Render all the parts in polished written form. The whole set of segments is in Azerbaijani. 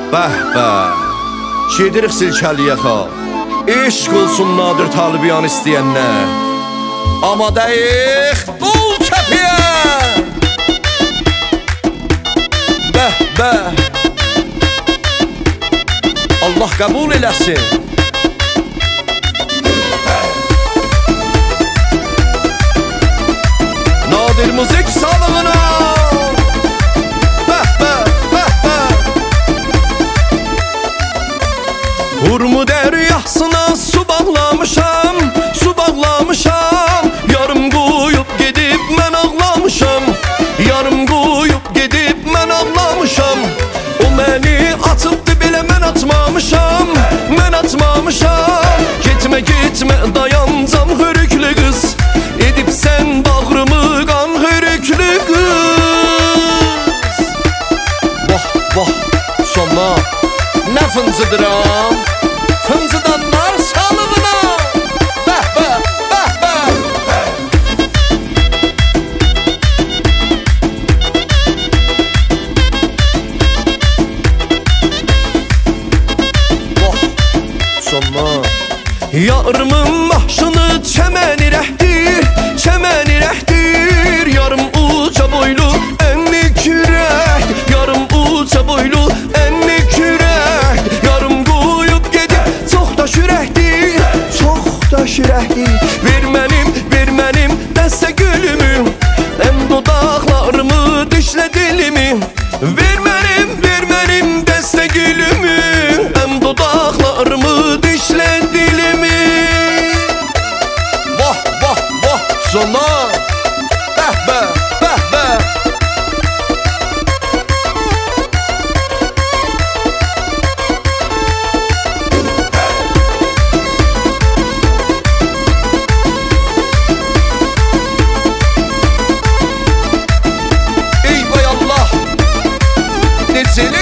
Bəh bəh, gedirik silkəliyə xal. Eşq olsun Nadir Talibiyan istəyənlər. Amadəyik Qul Kəpiyə. Bəh bəh, Allah qəbul eləsin. Nadir müzik sağlığına. Urmu dəryasına su bağlamışam, su bağlamışam. Yarım qoyub gedib mən ağlamışam, yarım qoyub gedib mən ağlamışam. O məni atıbdı belə mən atmamışam, mən atmamışam. Getmə getmə dayancam hörüklü qız, edib sən bağrımı qan hörüklü qız. Vah vah sona nə fıncıdıram, fıncıdanlar salığına. Bəh bəh, bəh bəh. Vah, sona yarımın maşını çəməni rəhdir, çəməni rəhdir. Yarım uca boylu ənni kürəkdir, yarım uca boylu ənni kürəkdir. Yarım qoyub gedib çox da şürəkdir, çox da şürəkdir. Ver mənim dəstə gülümü, əm dodaqlarımı dişlə dilimi. Ver mənim dəstə gülümü, əm dodaqlarımı dişlə dilimi. Vah vah vah sona, bəh bəh, bəh bəh. Ey vay Allah, necəli?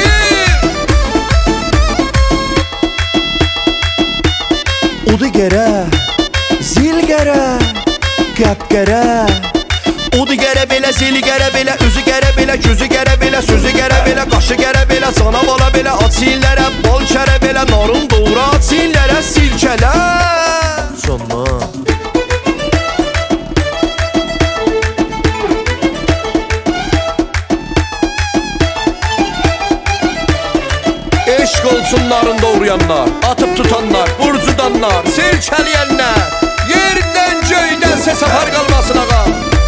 Udu gərə, zil gərə, qəb gərə. Udu gərə belə, zili gərə belə, üzü gərə belə, gözü gərə belə, sözü gərə belə, qaşı gərə belə, sana bala belə, açillərə, bal kərə belə, narın doğru açillərə, silkələ. Sona eşq olsun narın doğrayanlar, atıp tutanlar, burcudanlar, silkəliyənlər. Yerdən göydən səs apar qalmasın ağa.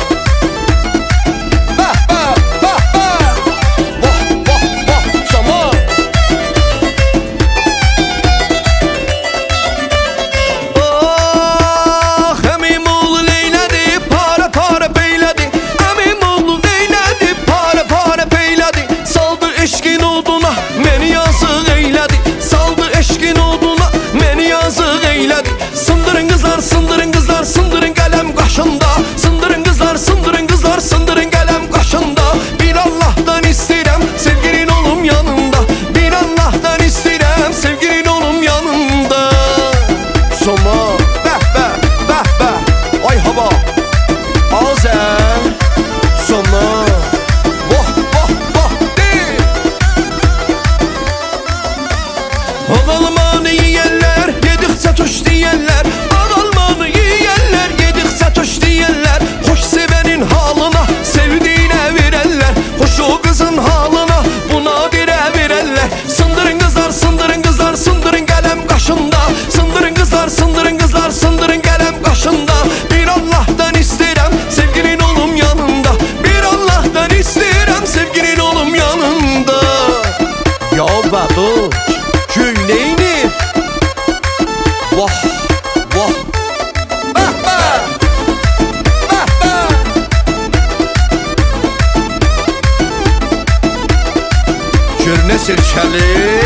Bəh bəh, bəh bəh. Vah vah vah sona. Ah, əmim oğlu neylədi, para para beylədi. Əmim oğlu neylədi, para para beylədi. Saldı eşqin oduna, məni yazıq eylədi. Saldı eşqin oduna, məni yazıq eylədi. Sındırın qızlar, sındırın qızlar, sındırın qələm qaşında. Sındırın qızlar, sındırın qızlar, sındırın qələm qaşında. Bir Allah'tan istəyirəm, sevgilin olum yanında. Bir Allah'tan istəyirəm, sevgilin olum yanında. Soma, bəh bəh, bəh bəh. Ay hava, azər. Soma, vah vah vah deyil. Ağalmanı yiyənlər, yedikcə tuş deyənlər. Ağalmanı yiyənlər, yedikcə tuş deyənlər. Xoş sevənin halına, sevdiyinə verərlər. Xoş o qızın halına, buna dirə verərlər. Sındırın qızlar, sındırın qızlar, sındırın qələm qaşında. Sındırın qızlar, sındırın qızlar, sındırın qələm qaşında. Bir Allah'tan istəyirəm, sevgilin olum yanında. Bir Allah'tan istəyirəm, sevgilin olum yanında. Ya babu, güyleyini. Vah vah, bəh bəh, bəh bəh. Gör nə silkəli.